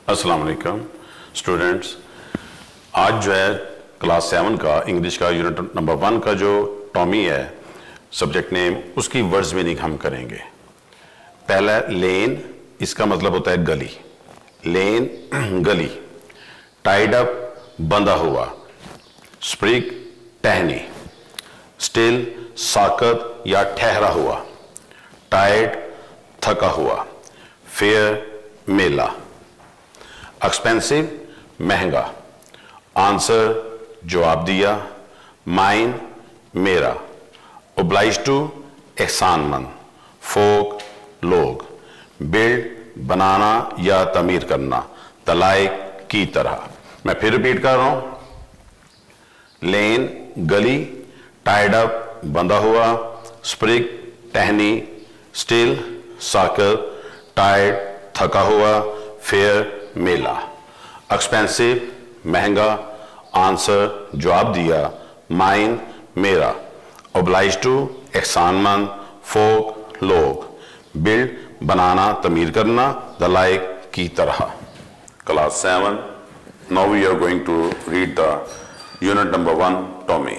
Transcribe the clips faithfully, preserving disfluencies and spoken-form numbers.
अस्सलाम वालेकुम स्टूडेंट्स, आज जो है क्लास सेवन का इंग्लिश का यूनिट नंबर वन का जो टॉमी है सब्जेक्ट नेम, उसकी वर्ड्स मीनिंग हम करेंगे। पहला लेन, इसका मतलब होता है गली। लेन गली। टाइड अप बंधा हुआ। स्प्रिग टहनी। स्टिल साकत या ठहरा हुआ। टायर्ड थका हुआ। फेयर मेला। एक्सपेंसिव महंगा। आंसर जवाब दिया। माइन मेरा। Oblige to एहसानमंद। फोक लोग। बिल्ड बनाना या तमीर करना। द लाइक की तरह। मैं फिर रिपीट कर रहा हूं। लेन गली। टाइड अप बंधा हुआ। स्प्रिग टहनी। स्टिल साकल। टायर्ड थका हुआ। फेयर मेला। एक्सपेंसिव महंगा। आंसर जवाब दिया। माइन मेरा। Oblige to एहसानमंद। फोक लोग। बिल्ड बनाना तमीर करना। द लाइक की तरह। Class seven, now we are going to read the unit number one Tommy.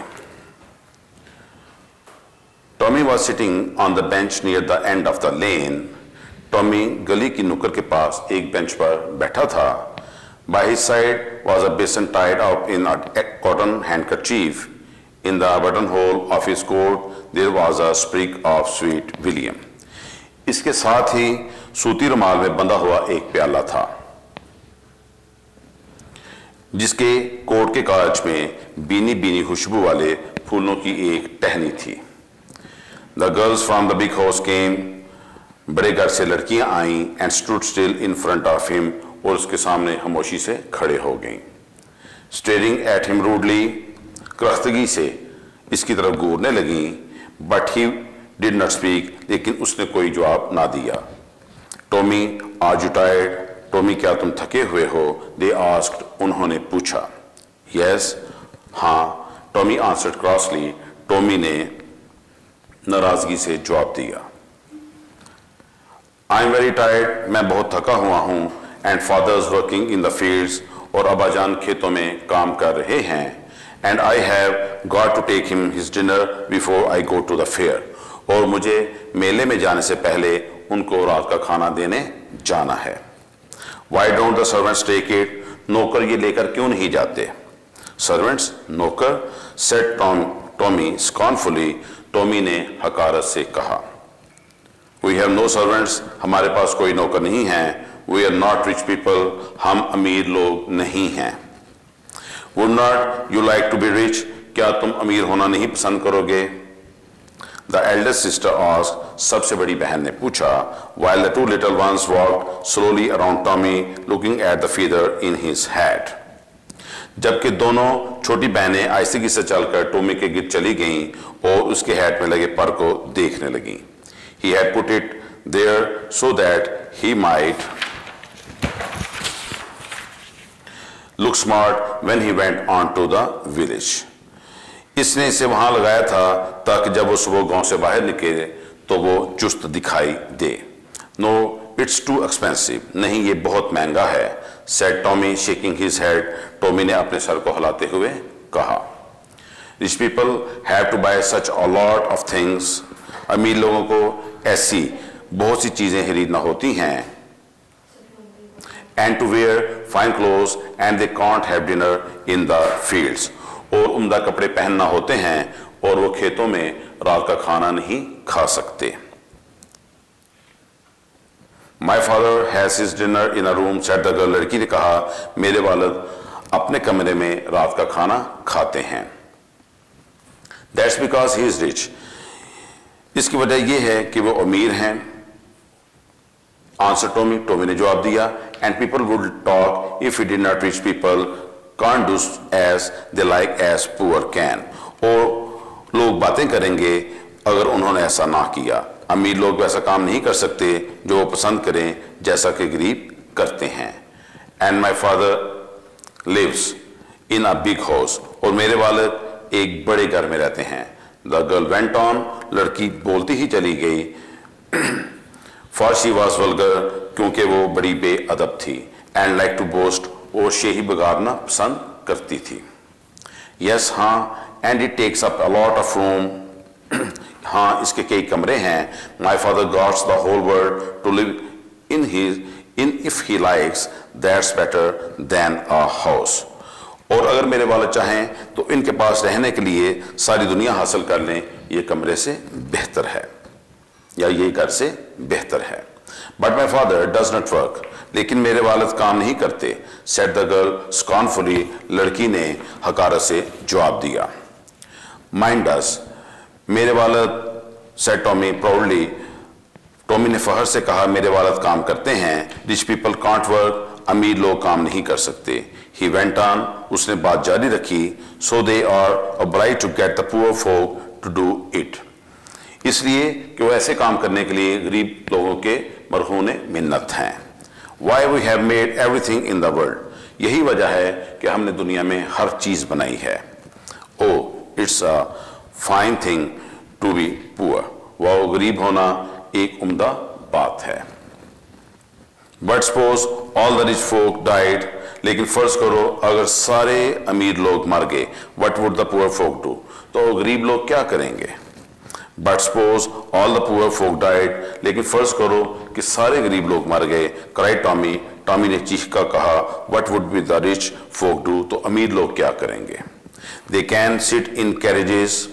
Tommy was sitting on the bench near the end of the lane. Tommy गली की नुक्कड़ के पास एक bench पर बैठा था। By his side was a basin tied up in a cotton handkerchief. In the buttonhole of his coat there was a sprig of sweet william. इसके साथ ही सूती रुमाल में बंधा हुआ एक प्याला था जिसके कोट के काज में बीनी बीनी खुशबू वाले फूलों की एक टहनी थी। The girls from the big house came. बड़े घर से लड़कियां आईं and stood still in front of him. और उसके सामने खामोशी से खड़े हो गईं। Staring at him rudely, क्रख्तगी से इसकी तरफ घूरने लगीं। But he did not speak, लेकिन उसने कोई जवाब ना दिया। Tommy, are you tired? Tommy, क्या तुम थके हुए हो? They asked, उन्होंने पूछा। Yes, हाँ, टॉमी answered crossly, टॉमी ने नाराजगी से जवाब दिया। I am very tired, मैं बहुत थका हुआ हूँ। And fathers working in the fields, और अब्बाजान खेतों में काम कर रहे हैं। And I have got to take him his dinner before I go to the fair, और मुझे मेले में जाने से पहले उनको रात का खाना देने जाना है। Why don't the servants take it? नौकर ये लेकर क्यों नहीं जाते? Servants, नौकर, said Tom, Tommy scornfully, Tommy ने हकारत से कहा। We have no servants, हमारे पास कोई नौकर नहीं है। We are not rich people, हम अमीर लोग नहीं हैं। Would not you like to be rich? क्या तुम अमीर होना नहीं पसंद करोगे? The eldest sister asked, सबसे बड़ी बहन ने पूछा। While the two little ones walked slowly around Tommy, looking at the feather in his hat. जबकि दोनों छोटी बहनें आहिस्ते से चलकर टॉमी के गिर्द चली गईं और उसके हैट में लगे पर को देखने लगीं। He had put it there so that he might look smart when he went on to the village. इसने इसे वहां लगाया था ताकि जब वो सुबह गांव से बाहर निकले तो वो चुस्त दिखाई दे। No, it's too expensive. नहीं, ये बहुत महंगा है। Said Tommy, shaking his head. Tommy ने अपने सर को हिलाते हुए कहा। Rich people have to buy such a lot of things. अमीर लोगों को ऐसी बहुत सी चीजें खरीदना होती हैं। And to wear fine clothes, and they can't have dinner in the fields. और उम्दा कपड़े पहनना होते हैं और वो खेतों में रात का खाना नहीं खा सकते। My father has his dinner in a room, said the girl. लड़की ने कहा, मेरे वालिद अपने कमरे में रात का खाना खाते हैं। That's because he is rich. इसकी वजह यह है कि वो अमीर हैं। Answer Tommy, टॉमी ने जवाब दिया। And people would talk if he did not rich people can't do as they like as poor can. और लोग बातें करेंगे अगर उन्होंने ऐसा ना किया। अमीर लोग वैसा काम नहीं कर सकते जो वो पसंद करें जैसा कि गरीब करते हैं। And my father lives in a big house. और मेरे वालिद एक बड़े घर में रहते हैं। The girl went on, लड़की बोलती ही चली गई। For she was vulgar, क्योंकि वो बड़ी बेअदब थी। एंड लाइक टू बोस्ट, और शेही बगाड़ना पसंद करती थी। यस, हाँ, and it takes up a lot of room, हाँ, इसके कई कमरे हैं। My father gots the whole world to live in his inn if he likes, that's better than a house. और अगर मेरे वाले चाहें तो इनके पास रहने के लिए सारी दुनिया हासिल कर लें, ये कमरे से बेहतर है या ये घर से बेहतर है। But my father does not work, लेकिन मेरे वालिद काम नहीं करते, सेड द गर्ल स्कॉर्नफुली, लड़की ने हकारत से जवाब दिया। माइन डज, मेरे वालिद, सेड टॉमी प्राउडली, टॉमी ने फहर से कहा, मेरे वालिद काम करते हैं। रिच पीपल कांट वर्क, अमीर लोग काम नहीं कर सकते। ही वेंट ऑन, उसने बात जारी रखी, so they are obliged to get the poor folk to do it, इसलिए कि वो ऐसे काम करने के लिए गरीब लोगों के मरहूने मिन्नत हैं। Why we have made everything in the world, यही वजह है कि हमने दुनिया में हर चीज बनाई है। Oh it's a fine thing to be poor, वो गरीब होना एक उम्दा बात है। But suppose all the rich folk died, लेकिन फर्ज करो अगर सारे अमीर लोग मर गए, what would the poor folk do, तो गरीब लोग क्या करेंगे। But suppose all the poor folk died, लेकिन फर्ज करो कि सारे गरीब लोग मर गए। क्राइड टॉमी, टॉमी ने चीख कर कहा, what would be the rich folk do, तो अमीर लोग क्या करेंगे। They can sit in carriages,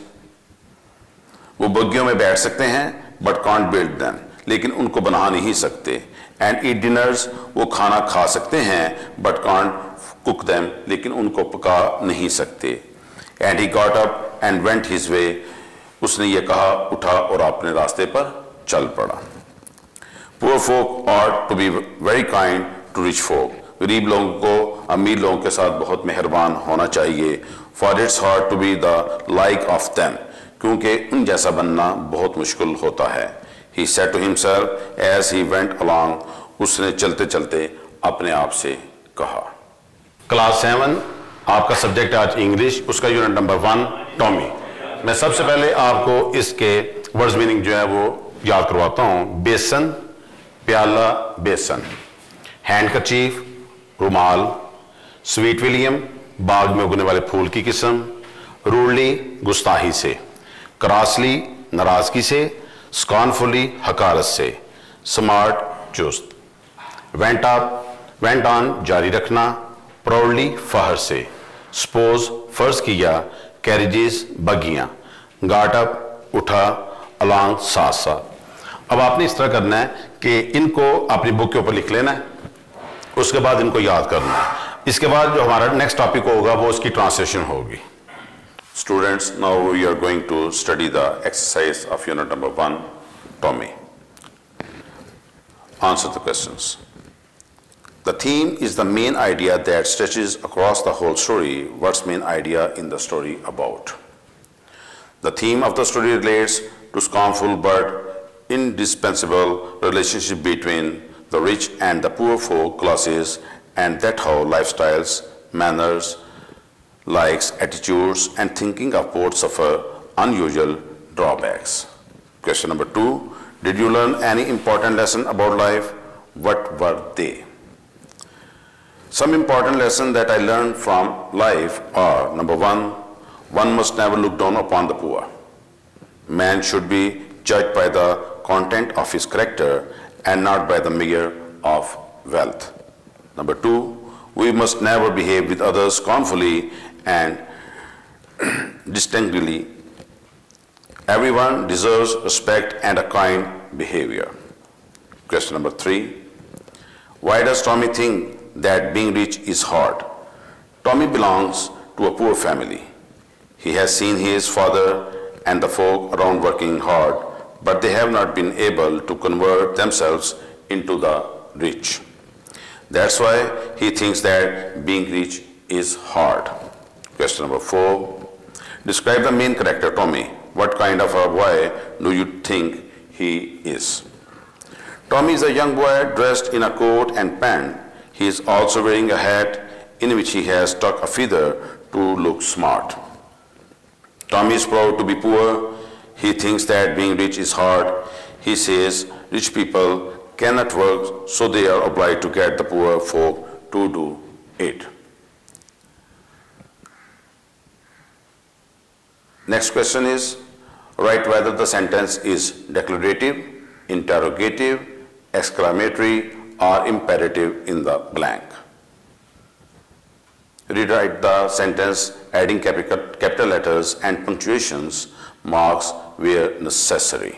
वो बग्गियों में बैठ सकते हैं, बट कांट बिल्ड देम, लेकिन उनको बना नहीं सकते। एंड ईट डिनर्स, वो खाना खा सकते हैं, बट कांट कुक देम, लेकिन उनको पका नहीं सकते। And he got up and went his way, उसने ये कहा, उठा और अपने रास्ते पर चल पड़ा। Poor folk ought to be very kind to rich folk, गरीब लोगों को अमीर लोगों के साथ बहुत मेहरबान होना चाहिए। For it's hard to be the like of them, क्योंकि उन जैसा बनना बहुत मुश्किल होता है। He said to himself as he went along, उसने चलते चलते अपने आप से कहा। क्लास सेवन आपका सब्जेक्ट आज इंग्लिश, उसका यूनिट नंबर वन टॉमी। मैं सबसे पहले आपको इसके वर्ड्स मीनिंग जो है वो याद करवाता हूँ। बेसन, प्याला, बेसन। हैंडकरचीफ, रुमाल। स्वीट विलियम, बाग में उगने वाले फूल की किस्म। रूडली, गुस्ताही से। क्रॉसली, नाराजगी से। स्कॉर्नफुली, हकारत से। स्मार्ट, चुस्त। वेंट अप, वेंट ऑन, जारी रखना। प्राउडली, फहर से। सपोज, फर्ज किया। कैरेजेस, बगियां। गॉट अप, उठा। अलॉन्ग, साथ साथ। अब आपने इस तरह करना है कि इनको अपनी बुक के ऊपर लिख लेना है, उसके बाद इनको याद करना है। इसके बाद जो हमारा नेक्स्ट टॉपिक होगा वो उसकी ट्रांसलेशन होगी। Students, now we are going to study the exercise of unit number one, Tommy. Answer the questions. The theme is the main idea that stretches across the whole story. What's main idea in the story about? The theme of the story relates to scornful but indispensable relationship between the rich and the poor folk classes, and that how lifestyles, manners, likes, attitudes, and thinking of both suffer unusual drawbacks. Question number two, did you learn any important lesson about life? What were they? Some important lessons that I learned from life are, number one, one must never look down upon the poor. Man should be judged by the content of his character and not by the measure of wealth. Number two, we must never behave with others scornfully and distinctly. Everyone deserves respect and a kind behavior. Question number three, why does Tommy think that being rich is hard? Tommy belongs to a poor family. He has seen his father and the folk around working hard, but they have not been able to convert themselves into the rich. That's why he thinks that being rich is hard. Question number four, describe the main character, Tommy. What kind of a boy do you think he is? Tommy is a young boy dressed in a coat and pant. He is also wearing a hat in which he has stuck a feather to look smart. Tommy is proud to be poor. He thinks that being rich is hard. He says rich people cannot work, so they are obliged to get the poor folk to do it. Next question is, write whether the sentence is declarative, interrogative, exclamatory or imperative in the blank. Rewrite the sentence adding capital, capital letters and punctuations marks where necessary.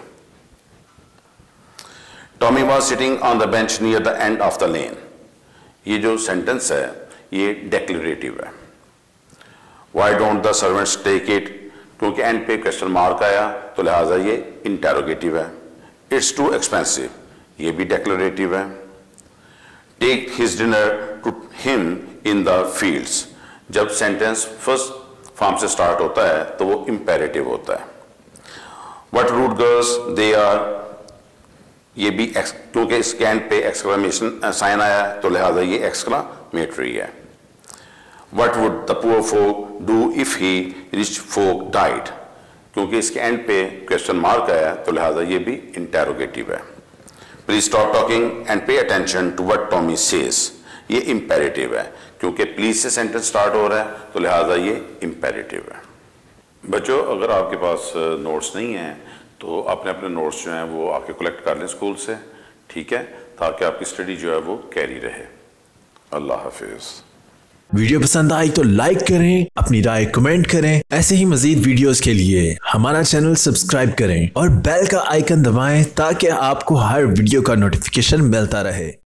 Tommy was sitting on the bench near the end of the lane. ये जो sentence है ये declarative है. Why don't the servants take it? क्योंकि end पे question mark आया तो लिहाजा ये interrogative है. It's too expensive. ये भी declarative है. Take his dinner to him in the fields. जब sentence first form से start होता है तो वो imperative होता है. What rude girls they are. ये भी क्योंकि स्कैन पे एक्सक्लेमेशन साइन आया है तो लिहाजा ये एक्सक्लामेटरी है. What would the poor folk do if he rich folk died? क्योंकि इसके एंड पे क्वेश्चन मार्क आया है तो लिहाजा ये भी इंटेरोगेटिव है. Please stop talking and pay attention to what Tommy says. ये इंपेरेटिव है क्योंकि प्लीज से सेंटेंस स्टार्ट हो रहा है तो लिहाजा ये इंपेरेटिव है. बच्चों, अगर आपके पास नोट्स नहीं हैं तो अपने अपने नोट्स जो हैं वो आके कलेक्ट कर लें स्कूल से, ठीक है, ताकि आपकी स्टडी जो है वो कैरी रहे. अल्लाह हाफिज. वीडियो पसंद आई तो लाइक करें, अपनी राय कमेंट करें. ऐसे ही मजीद वीडियोस के लिए हमारा चैनल सब्सक्राइब करें और बेल का आइकन दबाएं ताकि आपको हर वीडियो का नोटिफिकेशन मिलता रहे.